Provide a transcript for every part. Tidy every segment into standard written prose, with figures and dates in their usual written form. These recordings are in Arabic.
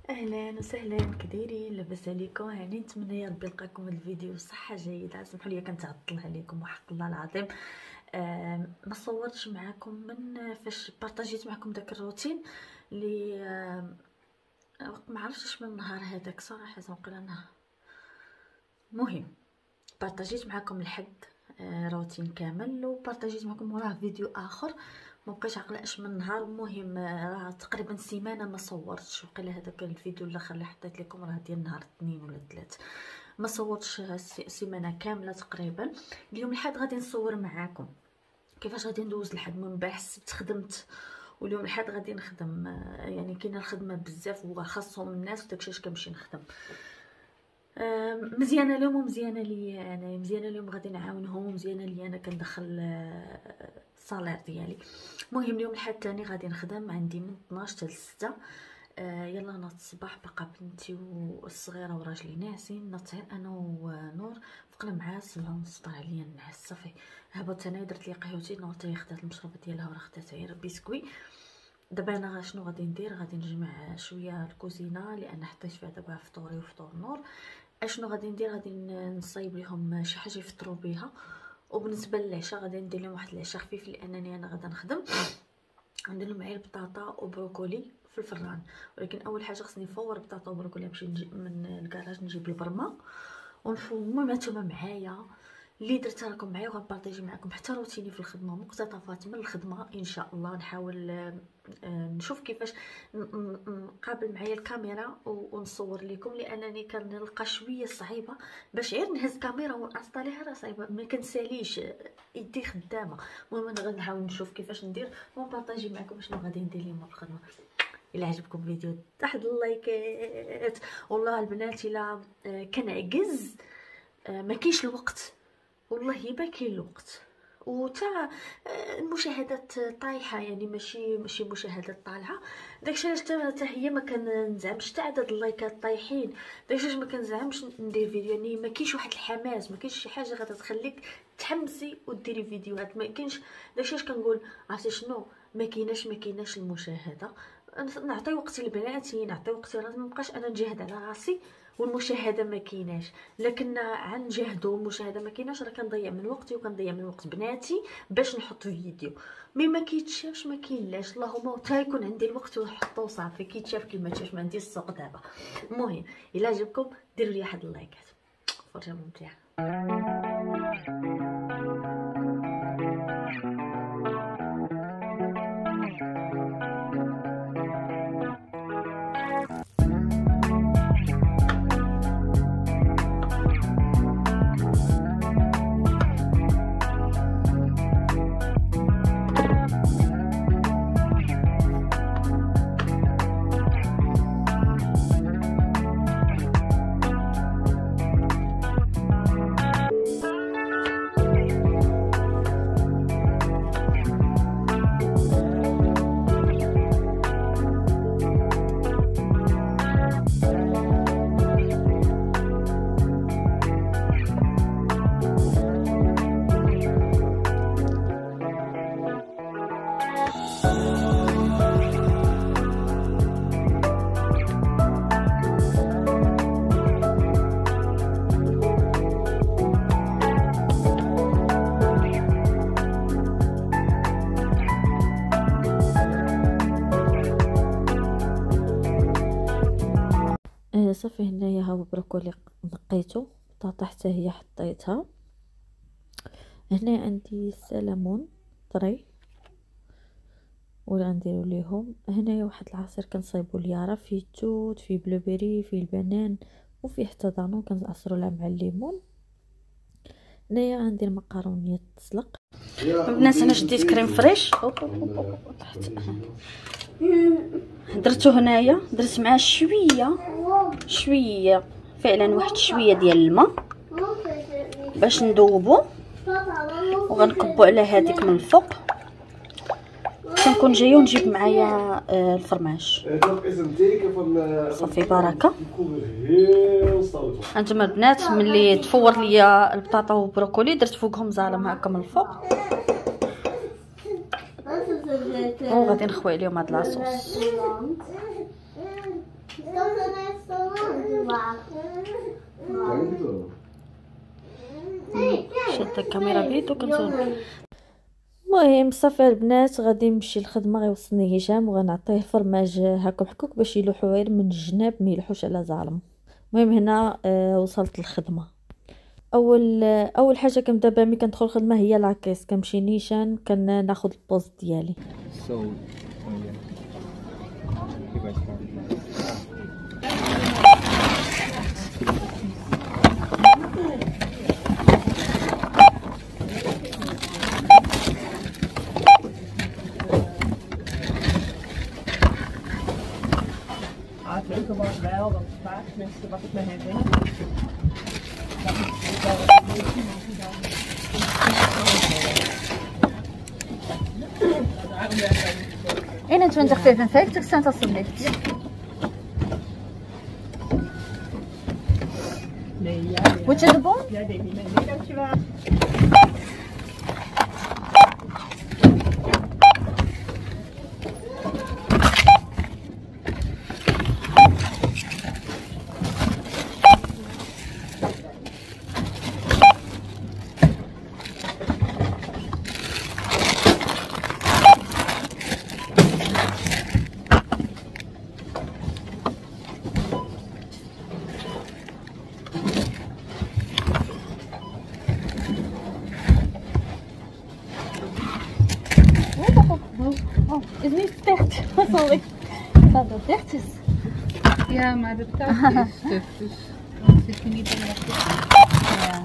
اهلا وسهلا، كدايرين؟ لاباس عليكم؟ هاني نتمنى يا ربي نلقاكم هذا الفيديو صحه جيده. سمحوا لي كنتعطل عليكم وحق الله العظيم. ما صورتش معكم من فاش بارطاجيت معكم داك الروتين اللي ما عرفتش من النهار هذاك صراحه وقيلا مهم. بارطاجيت معكم الحد روتين كامل، وبارطاجيت معكم وراه فيديو اخر مبقيتش عاقله اش من نهار. المهم راه تقريبا سيمانه ما صورتش، وقيلا هذاك الفيديو الاخر اللي حطيت لكم راه ديال نهار 2 ولا 3. ما صورتش سيمانه كامله تقريبا. اليوم الحد غادي نصور معاكم كيفاش غادي ندوز الحد. من بعد السبت خدمت، واليوم الحد غادي نخدم. يعني كاينه الخدمه بزاف وخاصهم الناس وداكشي اش كنمشي نخدم. مزيانه اليوم ومزيانه ليا انا. مزيانه اليوم غادي نعاونهم، ومزيانه ليا انا كندخل الصالير ديالي. المهم اليوم الحد الثاني غادي نخدم، عندي من 12 حتى 6. يلا ناض الصباح، بقى بنتي والصغيره وراجلي ناعسين. ناضت انا ونور، فقنا مع 7:30 طلع عليا النعاس. صافي هبطت انا، درت لي قهوتي. نور حتى هي خدات المشروبه ديالها وراه خدات غير بسكوي. دابا انا شنو غادي ندير؟ غادي نجمع شويه الكوزينه لان حطيت فيها دابا فطوري وفطور نور. اشنو غادي ندير؟ غادي نصايب لهم شي حاجه يفطروا بها. وبالنسبه للعشاء غادي ندير لهم واحد العشاء خفيف لانني انا غادا نخدم. ندير لهم معايا بطاطا وبروكولي في الفران، ولكن اول حاجه خصني نفور بطاطا وبروكولي. نمشي نجيب من الكراج نجيب البرمه ونفور. المهم نتوما معايا، اللي درتها راكم معايا وغنبارطاجي معكم حتى روتيني في الخدمه، مقتطفات من الخدمه ان شاء الله. نحاول نشوف كيفاش نقابل معايا الكاميرا ونصور لكم، لانني كنلقى شويه صعيبه باش غير نهز كاميرا ونصطاليها. راه صعيبه، ما كنساليش، يدي خدامه. المهم انا غنحاول نشوف كيفاش ندير ونبارطاجي معكم شنو غادي ندير اليوم في الخدمه. الا عجبكم الفيديو تحت اللايكات. والله البنات الا كنعجز ما كاينش الوقت، والله ما كاين الوقت. وتا المشاهدات طايحه، يعني ماشي مشاهدات طالعه. داكشي علاش حتى هي ما كنزعمش، حتى عدد اللايكات طايحين. داكشي علاش ما كنزعمش ندير فيديو، يعني ما كاينش واحد الحماس، ما كاينش شي حاجه غادا تخليك تحمسي وديري فيديوهات. ما كاينش. داكشي علاش كنقول عرفتي شنو، ما كايناش المشاهده. نعطي وقتي لبناتي، نعطي وقتي راسي، ما نبقاش انا نجاهد على راسي والمشاهده ما كايناش. لكن غنجاهدوا المشاهده ما كايناش، راه كنضيع من وقتي وكنضيع من وقت بناتي باش نحط فيديو. مي ما كيتشافش، ما كاينلاش. اللهم تا يكون عندي الوقت ونحطو صافي كيتشاف. كيما تشاف ما عنديش السوق دابا. المهم الا عجبكم ديروا لي واحد اللايكات. فرجه ممتعه. صافي هنايا ها بروكولي نقيتو، بطاطا حتى هي حطيتها. هنا عندي السلمون طري ولا نديرو ليهم. هنايا واحد العصير كنصايبو اليارا، فيه التوت، فيه بلوبيري، فيه البنان، وفيه حتى دانون كنعصرو لها مع الليمون. هنايا غندير مقارونيه تسلق. البنات انا شديت كريم فريش تحت، درتو هنايا، درت معاه شويه فعلا واحد شويه ديال الماء باش ندوبو، وغنكبو على هذيك من الفوق. كنكون جايه ونجيب معايا الفرماج. صافي بركه. هانتوما البنات ملي تفور ليا البطاطا وبروكولي درت فوقهم زالم هكا من الفوق، وغادي نخوي عليهم هاد لاصوص. شاد الكاميرا بيدو كنصور. المهم صافي البنات غادي نمشي للخدمه، غيوصلني هشام وغنعطيه فرماج هاكم حكوك باش يلوحو غير من الجناب ما يلوحوش على زعلم. المهم هنا وصلت للخدمه. اول حاجه كنبدا بها ملي كندخل الخدمه هي لاكيس، كنمشي نيشان كناخذ البوست ديالي. Leuke was wel, want vaak mensen wat ik me herinner. 21,55 cent alstublieft. Nee, ja. Moet je de bon? Ja, nee, dankjewel. Oh, is niet dicht. Sorry. Dat het dicht is. Ja, maar de touw is stuk, dus dan zit je niet in de Ja.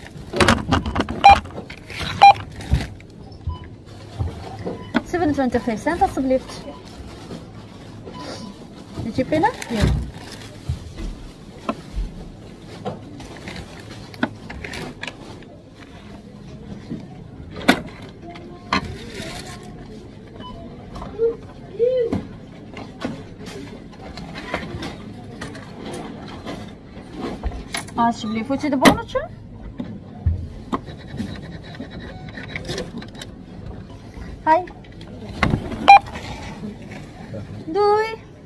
$27 alstublieft. Did je pinnen? Ja. Alsjeblieft, moet je de bonnetje? Hi. Doei.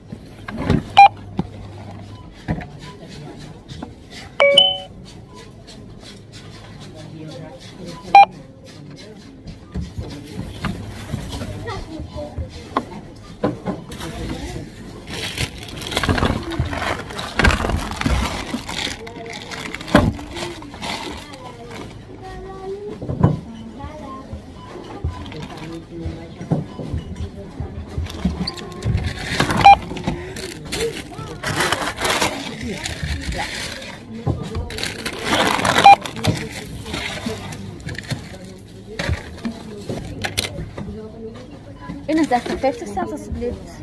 In 56 cent alstublieft.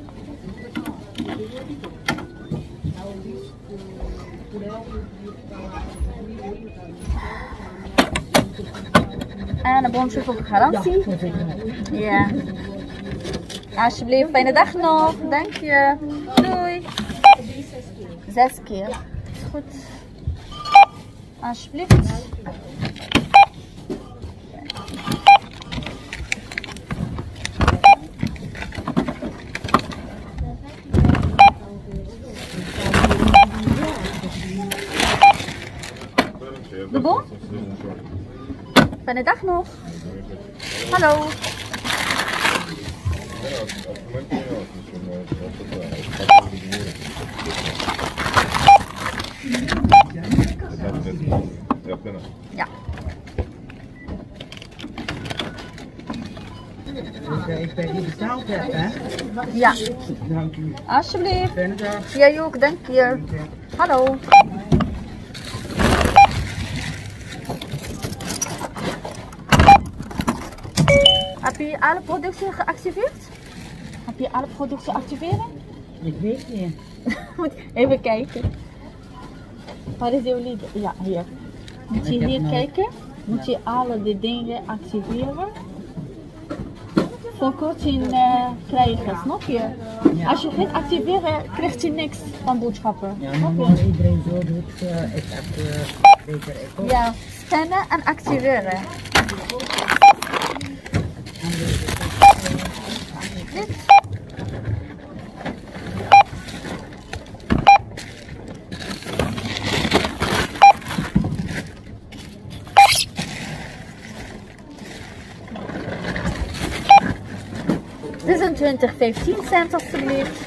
En een bonnetje voor garantie. Ja. Alsjeblieft, fijne dag nog. Dank je. Doei. 6 keer. Is goed. Alsjeblieft. De bon? Fijne dag nog. Hallo. Ja. Ik ben hier betaald heb, hè? Ja. Dank u. Alsjeblieft. Fijne dag. Jij ook, dank je. Hallo. Heb je alle producten geactiveerd? Heb je alle producten activeren? Ik weet niet. Moet even kijken. Waar is de olie? Ja, hier. Moet je hier kijken? Moet je alle de dingen activeren? Voor korting krijgen, snap je? Als je geen activeren, krijgt je niks van boodschappen. Ja, Snap normaal je? iedereen zo doet, ik heb zeker ik ook. Ja, scannen en activeren. Dit. 20 15 cent alsjeblieft.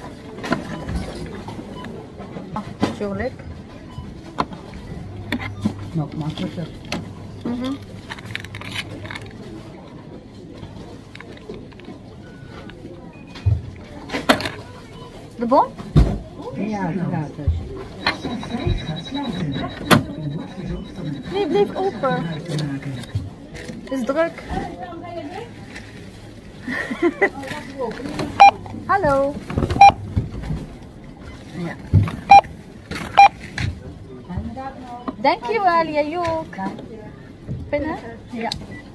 Natuurlijk. Nog makkelijker. De bon? Ja, gratis. Nee, blijf open. Het is druk. Hallo. Ja. Dankjewel, jij ook. Binnen? Ja.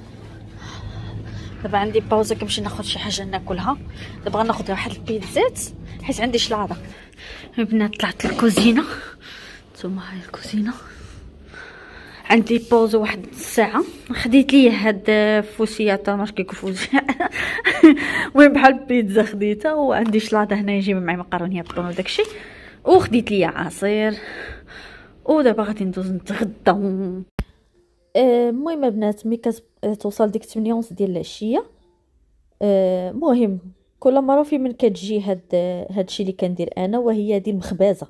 دابا عندي باوزه كنمشي ناخذ شي حاجه ناكلها. دابا غناخذ واحد البيتزات حيت عندي شلاضه. البنات طلعت للكوزينه، نتوما هاي الكوزينه. عندي بوز واحد الساعه. خديت لي هاد فوسياطه ماش كيكون فوسيا المهم بحال البيتزا خديتها، وعندي شلاضه هنا يجيب معايا مقرونيه بطون وداكشي، وخديت لي عصير، ودابا غادي ندوز نتغدى. المهم البنات ملي كتوصل ديك 8 ونص ديال العشيه، مهم كل مره في من كتجي هادشي اللي كندير انا، وهي هذه المخبازه.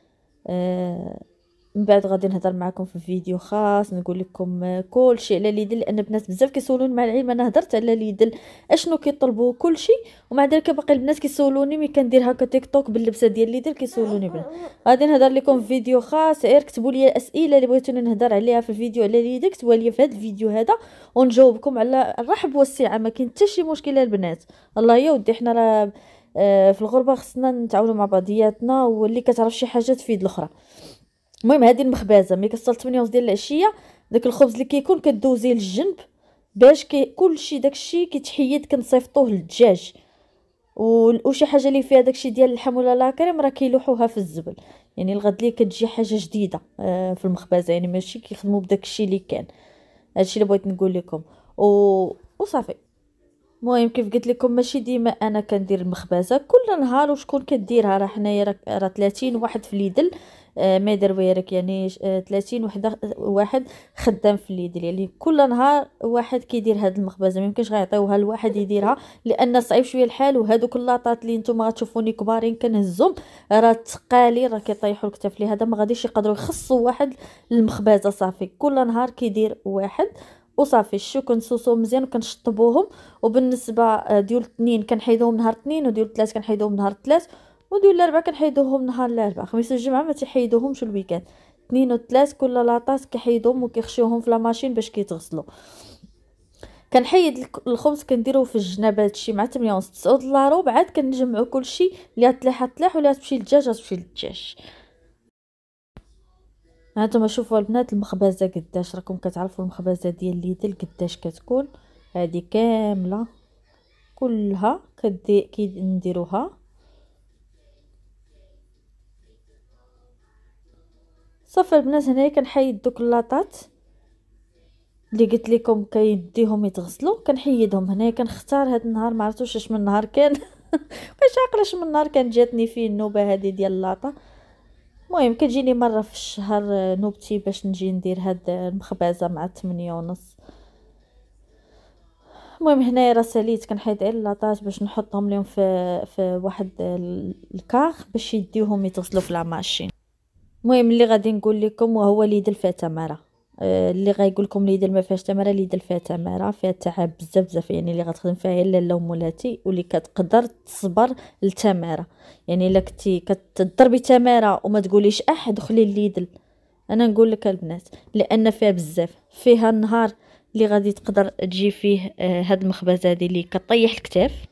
من بعد غادي نهضر معكم في فيديو خاص نقول لكم كل شيء على ليدل، لان بنات بزاف كيسولوني. مع العلم انا هضرت على ليدل اشنو كيطلبوا كل شيء، ومع ذلك باقي البنات كيسولوني ملي كندير هكا تيك توك باللبسه ديال ليدل كيسولوني بنا. غادي نهضر لكم في فيديو خاص، غير كتبوا لي الاسئله اللي بغيتوني نهضر عليها في الفيديو على ليدل، كتبوا لي في هذا الفيديو هذا ونجاوبكم على الرحب والسعه. ما كاين حتى شي مشكله البنات. الله يا ودي حنا راه في الغربه خصنا نتعاونوا مع بعضياتنا، واللي كتعرف شي حاجه تفيد الاخرى. المهم هذه المخبازه ملي كتصل 8 ونص ديال العشيه، داك الخبز اللي كيكون كدوزيه للجنب باش كلشي داكشي كيتحيد كنصيفطوه للدجاج، وشي حاجه اللي فيها داكشي ديال اللحم ولا لاكريم راه كيلوحوها في الزبل. يعني الغد لي كتجي حاجه جديده في المخبازه، يعني ماشي كيخدموا بداكشي اللي كان. هادشي اللي بغيت نقول لكم وصافي. المهم كيف قلت لكم ماشي ديما انا كندير المخبازه كل نهار، وشكون كديرها. راه حنايا راه 30 واحد في ليدل ما يدير ويرك، يعني 30 واحد خدام في ليدل، يعني كل نهار واحد كيدير هاد المخبزه. ما يمكنش غيعطيوها لواحد يديرها لان صعيب شويه الحال. وهذوك اللاطات اللي نتوما غتشوفوني كبارين كنهزهم راه ثقالين، راه كيطيحوا الكتاف لي، هذا ما غاديش يقدروا يخصوا واحد المخبزه. صافي كل نهار كيدير واحد وصافي. الشو كنصوصو مزيان وكنشطبوهم. وبالنسبه ديال الاثنين كنحيدوهم نهار اثنين، وديال الثلاث كنحيدوهم نهار الثلاث، وديال الاربعاء كنحيدوهم نهار الاربعاء. خميس والجمعه ما تيحيدوهمش الويكاند. اثنين وثلاث كل لاطاس كيحيدوهم وكيخشيوهم في لاماشين باش كيتغسلوا. كنحيد الخبز كنديروه في الجناب هادشي مع 8 ونص 9 دولار، عاد كنجمعوا كلشي اللي تلاح تلاح ولا تمشي للدجاج تمشي للدجاج. هانتوما شوفوا البنات المخبزه قداش، راكم كتعرفوا المخبزه ديال ليدل قداش كتكون. هذه كامله كلها كنديروها. صافي البنات هنايا كنحيد دوك اللاطات اللي قلت لكم كيديهم يتغسلوا، كنحيدهم هنايا. كنختار هذا النهار ما عرفتوش اش من نهار كان باش عاقلاش من نهار كان جاتني فيه النوبه هذه ديال اللاطه. المهم كتجيني مره في الشهر نوبتي باش نجي ندير هاد المخبزه مع 8 ونص. المهم هنايا راه ساليت كنحيد غير اللاطات باش نحطهم لهم في واحد الكاخ باش يديوهم يتغسلوا في لاماشين. المهم اللي غادي نقول لكم وهو ليدل فيها تماره. اللي غايقول لكم ليدل ما فيهاش تماره، ليدل فيها تماره، فيها تعب بزاف بزاف. يعني اللي غتخدم فيها الا لا مولاتي واللي كتقدر تصبر للتماره. يعني الا كنتي كتضربي تماره وما تقوليش دخلي ليدل، انا نقول لك البنات لان فيها بزاف. فيها النهار اللي غادي تقدر تجي فيه هاد المخبزه هذه اللي كطيح الكتاف.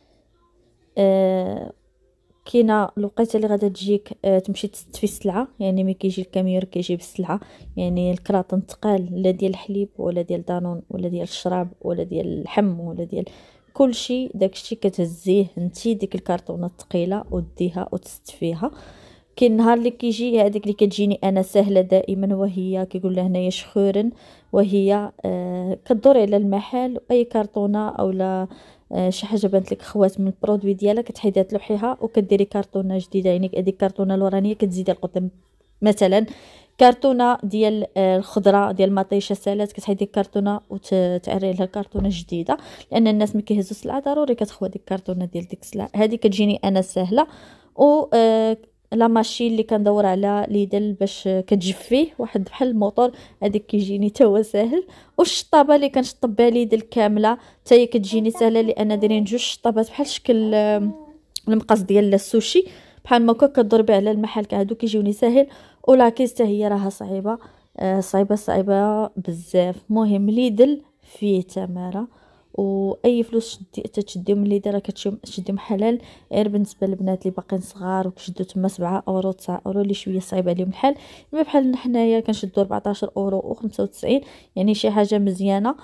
كاينه الوقيته اللي غادا تجيك تمشي تستفي السلعه، يعني ملي كيجي الكاميور كيجيب السلعه، يعني الكراطن ثقال لا ديال الحليب ولا ديال دانون ولا ديال الشراب ولا ديال اللحم ولا ديال كلشي. داكشي كتهزيه نتي ديك الكرتونه الثقيله وديها وتستفيها. كاين النهار اللي كيجي هذيك اللي كتجيني انا سهله دائما، وهي كيقول لها هنايا شخورن، وهي كدوري على المحل اي كرتونه اولا شي حاجه بانت لك خوات من البرودوي ديالها كتحيدها تلوحيها وكديري كرتونه جديده. يعني هذيك الكرتونه الورانيه كتزيدها القدام. مثلا كرتونه ديال الخضره ديال مطيشه سالات، كتحيدي الكرتونه وتعري لها كرتونه جديده، لان الناس ملي كيهزوا السلعه ضروري كتخوى ديك الكرتونه ديال ديك السلعه. هذه كتجيني انا سهله. و لا ماشين اللي كندور على ليدل باش كتجفيه واحد بحال الموطور، هذيك كيجيني تا هو ساهل. والشطابه اللي كنشطب بها ليدل كامله حتى هي كتجيني سهله، لان دايرين جوج شطابات بحال شكل المقص ديال السوشي، بحال ما كتضربي على المحل هادو كيجيوني ساهل. ولاكيس حتى هي راها صعيبه، صعيبه بزاف. مهم ليدل فيه تماره، واي فلوس تشديهم من ليدل راه كتشديهم حلال. غير بالنسبه للبنات اللي باقيين صغار وكيشدوا تما 7 اورو 9 اورو اللي شويه صعيب عليهم الحال، اما بحال حنايا كنشدوا 14 اورو و95، يعني شي حاجه مزيانه.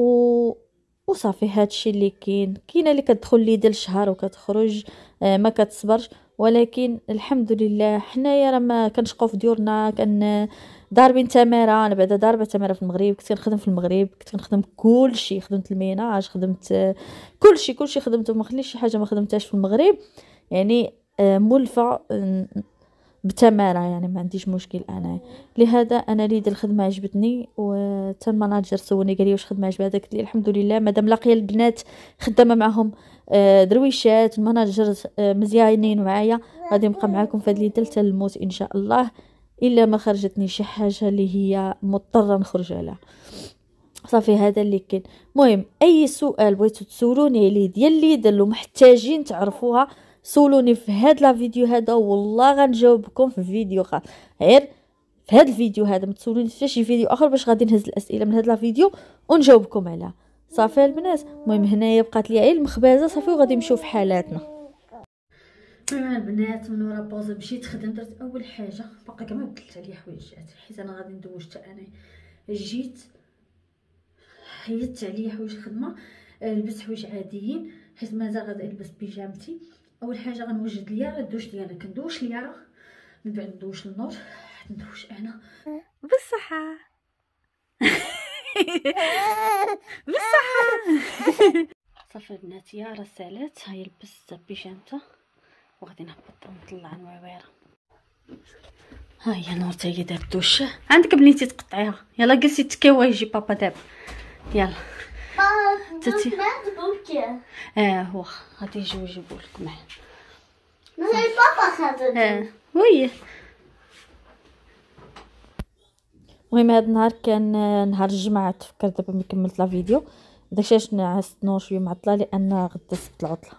وصافي هادشي اللي كاينه اللي كتدخل ليدل شهر وكتخرج ما كتصبرش. ولكن الحمد لله حنايا راه ما كنشقاو في ديورنا، ضاربين تماره. انا بعدا ضاربه تماره في المغرب، كنت كنخدم في المغرب، كنت كنخدم كلشي، خدمت الميناج، خدمت كلشي خدمته، ما خليش شي حاجه ما خدمتهاش في المغرب. يعني مولفه بتماره، يعني ما عنديش مشكل. انا لهذا انا ليد الخدمه عجبتني، وتا المناجر سولني قال لي واش خدمه عجبتك، قلت لي الحمد لله مادام لاقيه البنات خدامه معهم درويشات، المناجر مزيانين معايا، غادي نبقى معاكم في هاد ليدل حتى الموت ان شاء الله، الا ما خرجتني شي حاجه اللي هي مضطره نخرج عليها. صافي هذا اللي كاين. المهم اي سؤال بغيتو تسولوني عليه ديال ليدل ومحتاجين تعرفوها، سولوني في هاد لا فيديو هذا، والله غنجاوبكم في فيديو خاص. غير في هاد الفيديو هذا ما تسولوني في شي فيديو اخر، باش غادي نهز الاسئله من هاد لا فيديو ونجاوبكم عليها. صافي البنات، المهم هنايا بقات لي علم مخبازه صافي، وغادي نمشيو في حالاتنا. المهم البنات من ورا بوز مشيت خدمت، درت اول حاجه باقي كما بدلت عليا حوايجات، حيت انا غادي ندوز حتى انا جيت حيدت عليا حوايج الخدمه، لبست حوايج عاديين حيت مازال غادي نلبس بيجامتي. اول حاجه غنوجد ليا الدوش ديالي، كندوش ليا من بعد ندوش النور، ندوش انا بالصحه بالصحه. صافي البنات يا راه سالات، هاي لبست بيجامتها وغادي نهبط نطلع نويويره. ها هي نور تا هي دابا دوش عندك بنيتي تقطعيها. يلا جلسي تكيوا يجي بابا دابا، يلا تتي. هو غادي يجيو يجيبولك معاه. بابا خدم. وي. المهم هاد النهار كان نهار الجمعة، تفكرت دابا ملي كملت لا فيديو داكشي علاش نعست نور شويه معطله، لان غدا السبت العطله.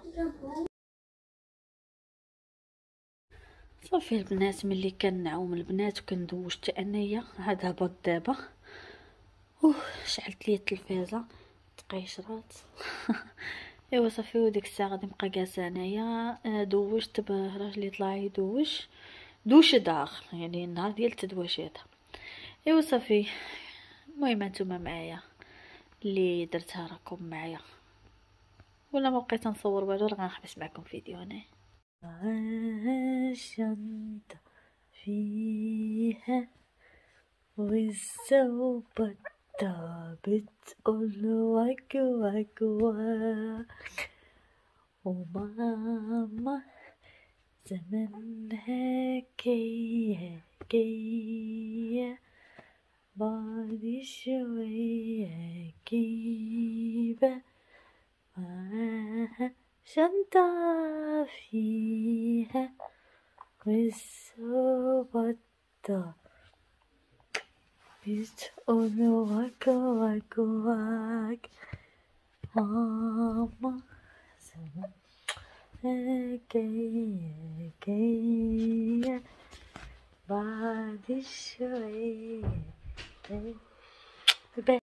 صافي البنات ملي كنعوم البنات وكندوش حتى انايا عاد هبط دابا، شعلت لي التلفازه تقيشرات. ايوا صافي وديك الساعه غادي نبقى جالسه انايا دوشت براجلي طلع يدوش دوش داخل، يعني النهار ديال التدواشات. ايوا صافي المهم نتوما معايا اللي درتها راكم معايا، ولا ما بقيت نصور والو راه غنحبس معكم فيديو انا. الشنطة فيها والثوب بتقول واك واك واك، وماما زمانها جاية جاية بعد شوية جيبة معاها شنطة فيها والثوب بتقول واك واك واك، ماما زمانها جاية جاية بعد شوية